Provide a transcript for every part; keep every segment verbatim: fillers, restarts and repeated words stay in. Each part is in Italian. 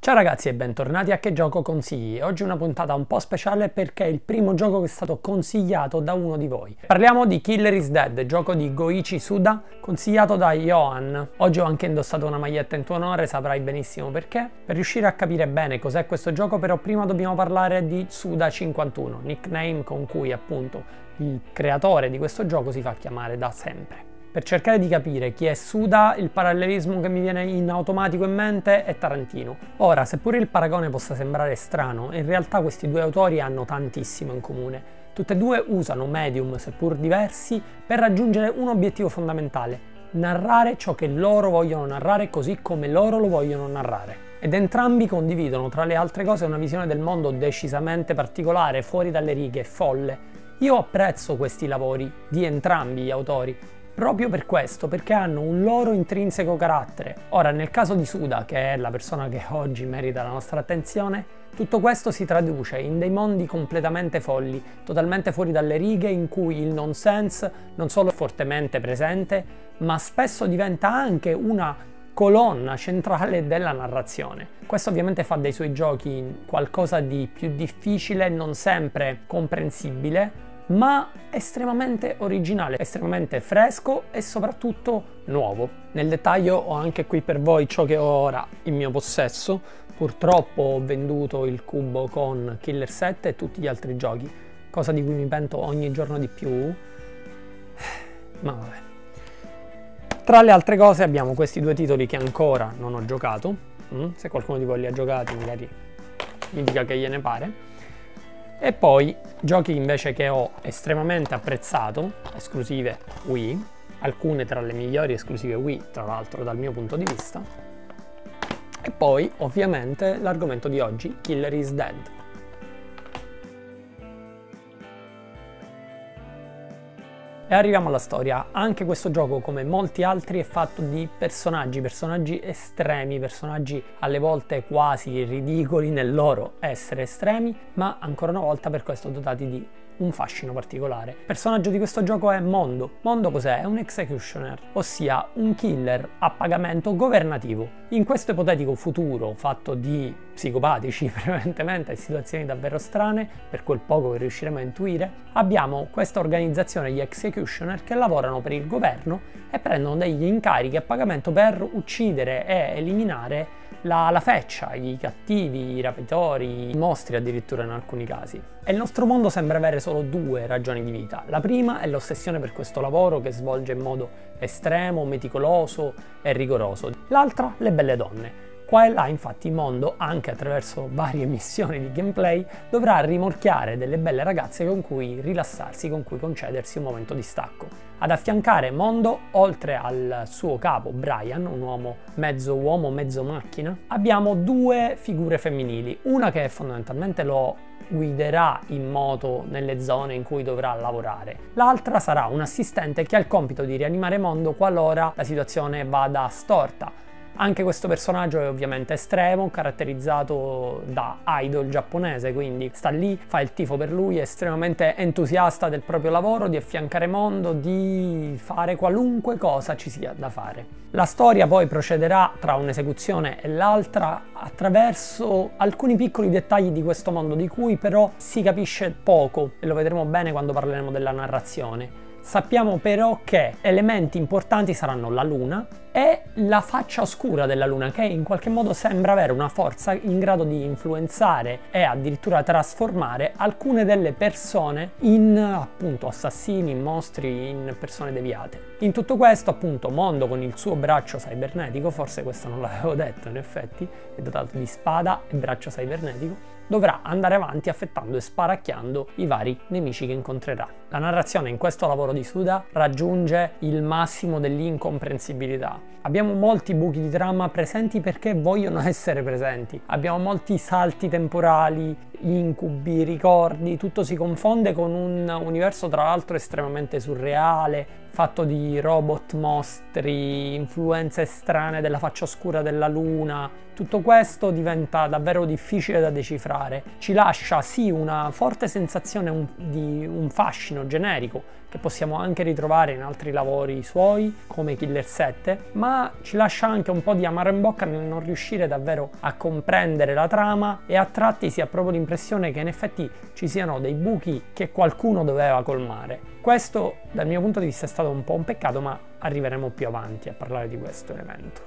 Ciao ragazzi e bentornati a Che Gioco Consigli. Oggi una puntata un po' speciale perché è il primo gioco che è stato consigliato da uno di voi. Parliamo di Killer is Dead, gioco di Goichi Suda, consigliato da Johan. Oggi ho anche indossato una maglietta in tuo onore, saprai benissimo perché. Per riuscire a capire bene cos'è questo gioco però prima dobbiamo parlare di Suda cinquantuno, nickname con cui appunto il creatore di questo gioco si fa chiamare da sempre. Per cercare di capire chi è Suda, il parallelismo che mi viene in automatico in mente è Tarantino. Ora, seppure il paragone possa sembrare strano, in realtà questi due autori hanno tantissimo in comune. Tutte e due usano medium, seppur diversi, per raggiungere un obiettivo fondamentale: narrare ciò che loro vogliono narrare così come loro lo vogliono narrare. Ed entrambi condividono, tra le altre cose, una visione del mondo decisamente particolare, fuori dalle righe, folle. Io apprezzo questi lavori di entrambi gli autori, proprio per questo, perché hanno un loro intrinseco carattere. Ora, nel caso di Suda, che è la persona che oggi merita la nostra attenzione, tutto questo si traduce in dei mondi completamente folli, totalmente fuori dalle righe, in cui il nonsense non solo è fortemente presente, ma spesso diventa anche una colonna centrale della narrazione. Questo ovviamente fa dei suoi giochi qualcosa di più difficile, non sempre comprensibile, ma estremamente originale, estremamente fresco e soprattutto nuovo. Nel dettaglio ho anche qui per voi ciò che ho ora in mio possesso. Purtroppo ho venduto il cubo con Killer sette e tutti gli altri giochi, cosa di cui mi pento ogni giorno di più, ma vabbè. Tra le altre cose abbiamo questi due titoli che ancora non ho giocato. Se qualcuno di voi li ha giocati magari mi dica che gliene pare. E poi giochi invece che ho estremamente apprezzato, esclusive Wii, alcune tra le migliori esclusive Wii, tra l'altro dal mio punto di vista. E poi ovviamente l'argomento di oggi, Killer is Dead. E arriviamo alla storia. Anche questo gioco, come molti altri, è fatto di personaggi, personaggi estremi, personaggi alle volte quasi ridicoli nel loro essere estremi, ma ancora una volta per questo dotati di un fascino particolare. Il personaggio di questo gioco è Mondo. Mondo cos'è? È un executioner, ossia un killer a pagamento governativo. In questo ipotetico futuro fatto di psicopatici, prevalentemente, e situazioni davvero strane, per quel poco che riusciremo a intuire, abbiamo questa organizzazione di executioner che lavorano per il governo e prendono degli incarichi a pagamento per uccidere e eliminare la, la feccia, i cattivi, i rapitori, i mostri addirittura in alcuni casi. E il nostro mondo sembra avere solo due ragioni di vita. La prima è l'ossessione per questo lavoro che svolge in modo estremo, meticoloso e rigoroso. L'altra, le belle donne. Qua e là infatti Mondo, anche attraverso varie missioni di gameplay, dovrà rimorchiare delle belle ragazze con cui rilassarsi, con cui concedersi un momento di stacco. Ad affiancare Mondo, oltre al suo capo Brian, un uomo mezzo uomo, mezzo macchina, abbiamo due figure femminili, una che fondamentalmente lo guiderà in moto nelle zone in cui dovrà lavorare. L'altra sarà un assistente che ha il compito di rianimare Mondo qualora la situazione vada storta. Anche questo personaggio è ovviamente estremo, caratterizzato da idol giapponese, quindi sta lì, fa il tifo per lui, è estremamente entusiasta del proprio lavoro, di affiancare Mondo, di fare qualunque cosa ci sia da fare. La storia poi procederà tra un'esecuzione e l'altra attraverso alcuni piccoli dettagli di questo mondo di cui però si capisce poco e lo vedremo bene quando parleremo della narrazione. Sappiamo però che elementi importanti saranno la luna e la faccia oscura della luna, che in qualche modo sembra avere una forza in grado di influenzare e addirittura trasformare alcune delle persone in appunto assassini, mostri, in persone deviate. In tutto questo appunto Mondo, con il suo braccio cibernetico, forse questo non l'avevo detto in effetti, è dotato di spada e braccio cibernetico, dovrà andare avanti affettando e sparacchiando i vari nemici che incontrerà. La narrazione in questo lavoro di Suda raggiunge il massimo dell'incomprensibilità. Abbiamo molti buchi di trama presenti perché vogliono essere presenti. Abbiamo molti salti temporali incubi, ricordi, tutto si confonde con un universo tra l'altro estremamente surreale, fatto di robot, mostri, influenze strane della faccia oscura della luna. Tutto questo diventa davvero difficile da decifrare. Ci lascia sì una forte sensazione un, di un fascino generico che possiamo anche ritrovare in altri lavori suoi come Killer sette, ma ci lascia anche un po' di amaro in bocca nel non riuscire davvero a comprendere la trama, e a tratti si ha proprio l'impressione che in effetti ci siano dei buchi che qualcuno doveva colmare. Questo dal mio punto di vista è stato un po' un peccato, ma arriveremo più avanti a parlare di questo elemento.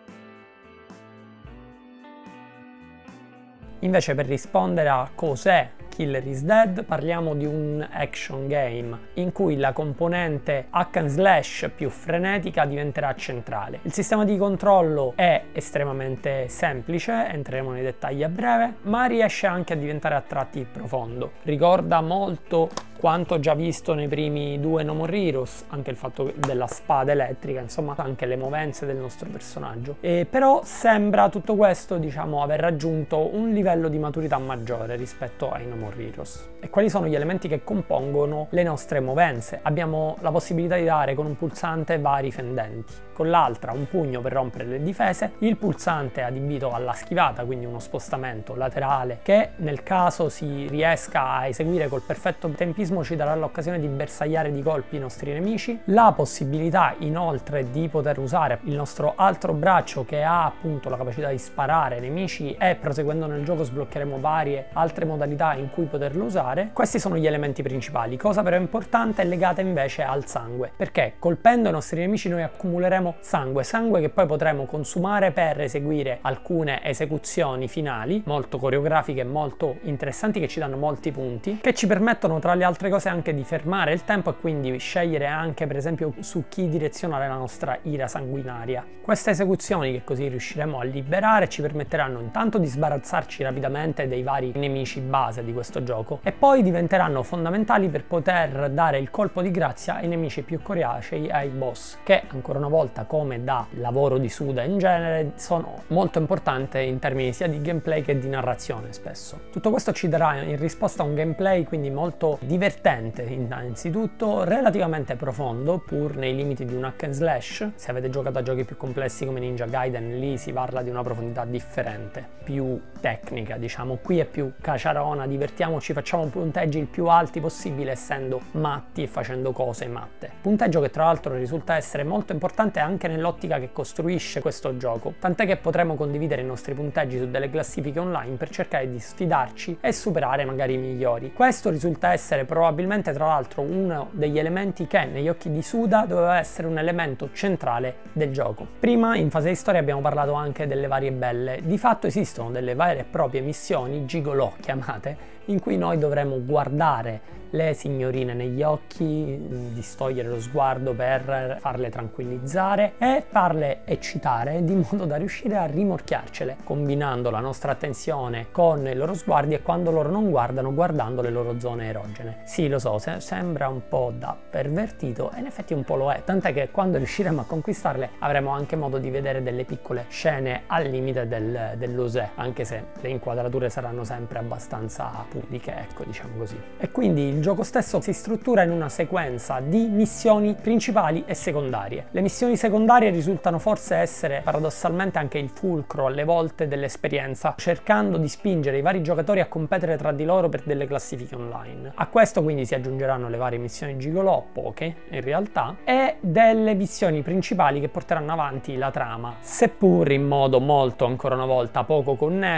Invece, per rispondere a cos'è Killer is Dead, parliamo di un action game in cui la componente hack and slash più frenetica diventerà centrale. Il sistema di controllo è estremamente semplice, entreremo nei dettagli a breve, ma riesce anche a diventare a tratti profondo. Ricorda molto quanto già visto nei primi due No More Heroes, anche il fatto della spada elettrica, insomma anche le movenze del nostro personaggio. E però sembra tutto questo, diciamo, aver raggiunto un livello di maturità maggiore rispetto ai No More Heroes. E quali sono gli elementi che compongono le nostre movenze? Abbiamo la possibilità di dare con un pulsante vari fendenti, con l'altra un pugno per rompere le difese, il pulsante adibito alla schivata, quindi uno spostamento laterale che nel caso si riesca a eseguire col perfetto tempismo ci darà l'occasione di bersagliare di colpi i nostri nemici, la possibilità inoltre di poter usare il nostro altro braccio che ha appunto la capacità di sparare ai nemici, e proseguendo nel gioco sbloccheremo varie altre modalità in cui poterlo usare. Questi sono gli elementi principali. Cosa però importante è legata invece al sangue, perché colpendo i nostri nemici noi accumuleremo sangue, sangue che poi potremo consumare per eseguire alcune esecuzioni finali molto coreografiche e molto interessanti, che ci danno molti punti, che ci permettono tra le altre cose anche di fermare il tempo e quindi scegliere anche per esempio su chi direzionare la nostra ira sanguinaria. Queste esecuzioni che così riusciremo a liberare ci permetteranno intanto di sbarazzarci rapidamente dei vari nemici base di questo gioco, e poi diventeranno fondamentali per poter dare il colpo di grazia ai nemici più coriacei, ai boss, che ancora una volta, come da lavoro di Suda in genere, sono molto importanti in termini sia di gameplay che di narrazione spesso. Tutto questo ci darà in risposta un gameplay quindi molto divertente innanzitutto, relativamente profondo pur nei limiti di un hack and slash. Se avete giocato a giochi più complessi come Ninja Gaiden, lì si parla di una profondità differente, più tecnica, diciamo. Qui è più caciarona, divertiamoci, facciamo punteggi il più alti possibile essendo matti e facendo cose matte. Punteggio che tra l'altro risulta essere molto importante anche nell'ottica che costruisce questo gioco, tant'è che potremo condividere i nostri punteggi su delle classifiche online per cercare di sfidarci e superare magari i migliori. Questo risulta essere probabilmente tra l'altro uno degli elementi che negli occhi di Suda doveva essere un elemento centrale del gioco. Prima in fase di storia abbiamo parlato anche delle varie belle. Di fatto esistono delle vere e proprie missioni gigolò chiamate, in cui noi dovremo guardare le signorine negli occhi, distogliere lo sguardo per farle tranquillizzare e farle eccitare di modo da riuscire a rimorchiarcele, combinando la nostra attenzione con i loro sguardi e quando loro non guardano, guardando le loro zone erogene. Sì, lo so, se sembra un po' da pervertito e in effetti un po' lo è, tant'è che quando riusciremo a conquistarle avremo anche modo di vedere delle piccole scene al limite del, dell'osè, anche se le inquadrature saranno sempre abbastanza pudiche, ecco, diciamo così. E quindi il gioco stesso si struttura in una sequenza di missioni principali e secondarie. Le missioni secondarie risultano forse essere paradossalmente anche il fulcro alle volte dell'esperienza, cercando di spingere i vari giocatori a competere tra di loro per delle classifiche online. A questo quindi si aggiungeranno le varie missioni gigolò, poche in realtà, e delle missioni principali che porteranno avanti la trama, seppur in modo molto, ancora una volta, poco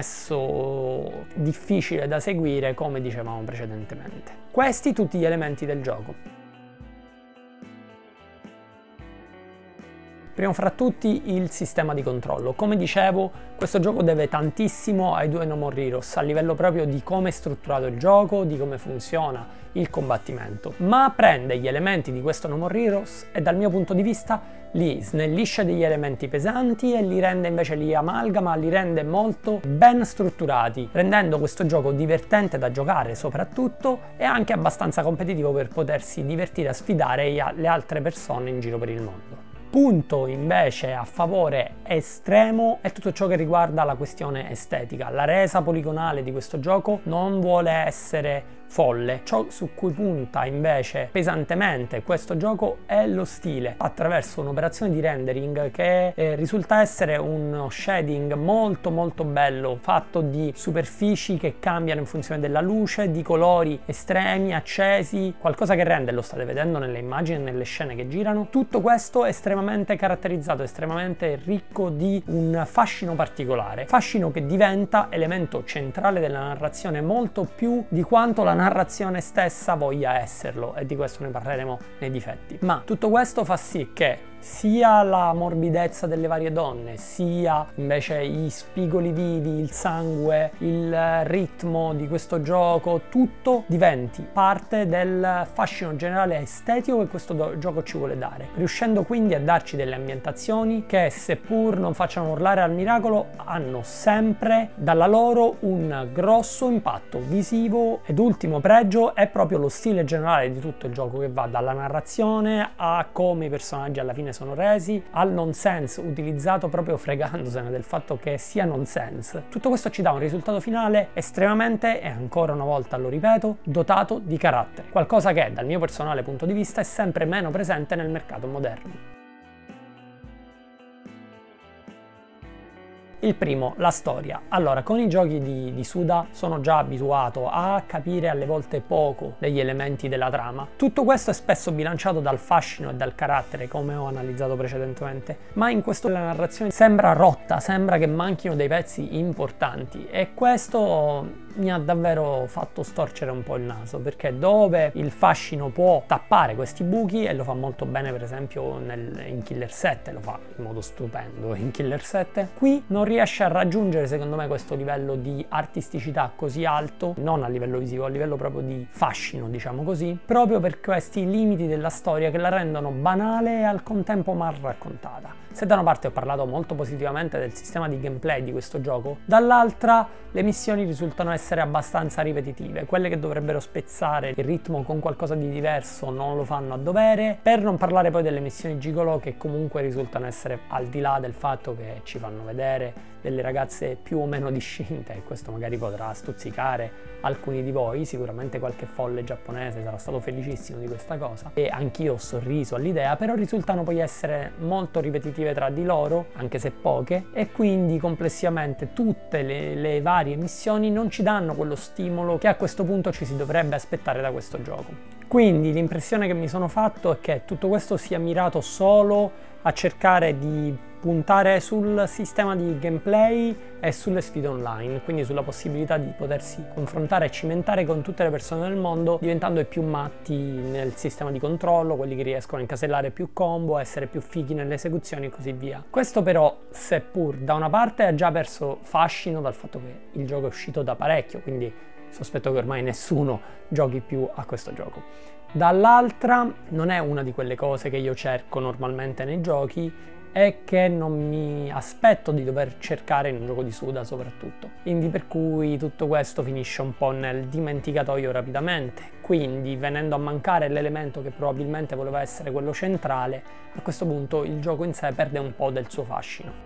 connesso, difficile da seguire, come dicevamo precedentemente. Questi tutti gli elementi del gioco. Primo fra tutti il sistema di controllo. Come dicevo, questo gioco deve tantissimo ai due No More Heroes, a livello proprio di come è strutturato il gioco, di come funziona il combattimento, ma prende gli elementi di questo No More Heroes e dal mio punto di vista li snellisce degli elementi pesanti e li rende invece, li amalgama, li rende molto ben strutturati, rendendo questo gioco divertente da giocare soprattutto e anche abbastanza competitivo per potersi divertire a sfidare le altre persone in giro per il mondo. punto invece a favore estremo è tutto ciò che riguarda la questione estetica. La resa poligonale di questo gioco non vuole essere folle. Ciò su cui punta invece pesantemente questo gioco è lo stile, attraverso un'operazione di rendering che eh, risulta essere uno shading molto molto bello, fatto di superfici che cambiano in funzione della luce, di colori estremi, accesi, qualcosa che rende, lo state vedendo nelle immagini e nelle scene che girano, tutto questo estremamente caratterizzato, estremamente ricco di un fascino particolare, fascino che diventa elemento centrale della narrazione molto più di quanto la narrazione stessa voglia esserlo, e di questo ne parleremo nei difetti. Ma tutto questo fa sì che sia la morbidezza delle varie donne, sia invece i spigoli vivi, il sangue, il ritmo di questo gioco, tutto diventi parte del fascino generale estetico che questo gioco ci vuole dare, riuscendo quindi a darci delle ambientazioni che, seppur non facciano urlare al miracolo, hanno sempre dalla loro un grosso impatto visivo. Ed ultimo pregio è proprio lo stile generale di tutto il gioco, che va dalla narrazione a come i personaggi alla fine sono resi, al nonsense utilizzato proprio fregandosene del fatto che sia nonsense. Tutto questo ci dà un risultato finale estremamente, e ancora una volta lo ripeto, dotato di carattere, qualcosa che dal mio personale punto di vista è sempre meno presente nel mercato moderno. Il primo, la storia. Allora, con i giochi di, di Suda sono già abituato a capire alle volte poco degli elementi della trama. Tutto questo è spesso bilanciato dal fascino e dal carattere, come ho analizzato precedentemente, ma in questo la narrazione sembra rotta, sembra che manchino dei pezzi importanti, e questo mi ha davvero fatto storcere un po' il naso, perché dove il fascino può tappare questi buchi, e lo fa molto bene per esempio nel, in Killer sette, lo fa in modo stupendo in Killer sette, qui non riesce a raggiungere secondo me questo livello di artisticità così alto, non a livello visivo, a livello proprio di fascino, diciamo così, proprio per questi limiti della storia che la rendono banale e al contempo mal raccontata. Se da una parte ho parlato molto positivamente del sistema di gameplay di questo gioco, dall'altra le missioni risultano essere abbastanza ripetitive. Quelle che dovrebbero spezzare il ritmo con qualcosa di diverso non lo fanno a dovere, per non parlare poi delle missioni gigolo, che comunque risultano essere, al di là del fatto che ci fanno vedere delle ragazze più o meno discinte, e questo magari potrà stuzzicare alcuni di voi, sicuramente qualche folle giapponese sarà stato felicissimo di questa cosa, e anch'io ho sorriso all'idea, però risultano poi essere molto ripetitive tra di loro, anche se poche, e quindi complessivamente tutte le, le varie missioni non ci danno quello stimolo che a questo punto ci si dovrebbe aspettare da questo gioco. Quindi l'impressione che mi sono fatto è che tutto questo sia mirato solo a cercare di puntare sul sistema di gameplay e sulle sfide online, quindi sulla possibilità di potersi confrontare e cimentare con tutte le persone del mondo, diventando i più matti nel sistema di controllo, quelli che riescono a incasellare più combo, essere più fighi nelle esecuzioni e così via. Questo però, seppur da una parte ha già perso fascino dal fatto che il gioco è uscito da parecchio, quindi sospetto che ormai nessuno giochi più a questo gioco, dall'altra non è una di quelle cose che io cerco normalmente nei giochi e che non mi aspetto di dover cercare in un gioco di Suda soprattutto. Quindi per cui tutto questo finisce un po' nel dimenticatoio rapidamente, quindi venendo a mancare l'elemento che probabilmente voleva essere quello centrale, a questo punto il gioco in sé perde un po' del suo fascino.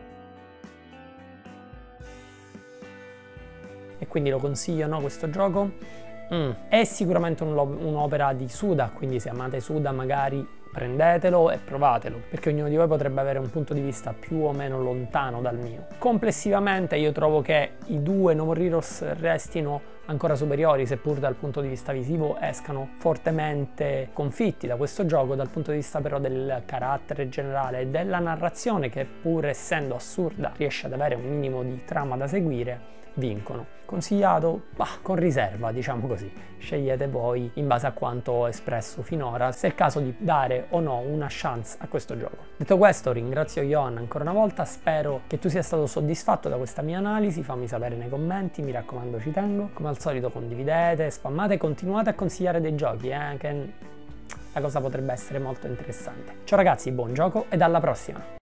E quindi lo consiglio, no, questo gioco? Mm. È sicuramente un'opera di Suda, quindi se amate Suda magari prendetelo e provatelo, perché ognuno di voi potrebbe avere un punto di vista più o meno lontano dal mio. Complessivamente io trovo che i due No More Heroes restino ancora superiori, seppur dal punto di vista visivo escano fortemente sconfitti da questo gioco, dal punto di vista però del carattere generale e della narrazione, che pur essendo assurda riesce ad avere un minimo di trama da seguire, vincono. Consigliato? Bah, con riserva, diciamo così. Scegliete voi in base a quanto ho espresso finora, se è il caso di dare o no una chance a questo gioco. Detto questo, ringrazio Johan ancora una volta, spero che tu sia stato soddisfatto da questa mia analisi, fammi sapere nei commenti, mi raccomando, ci tengo. Come al solito condividete, spammate e continuate a consigliare dei giochi, eh, che la cosa potrebbe essere molto interessante. Ciao ragazzi, buon gioco ed alla prossima!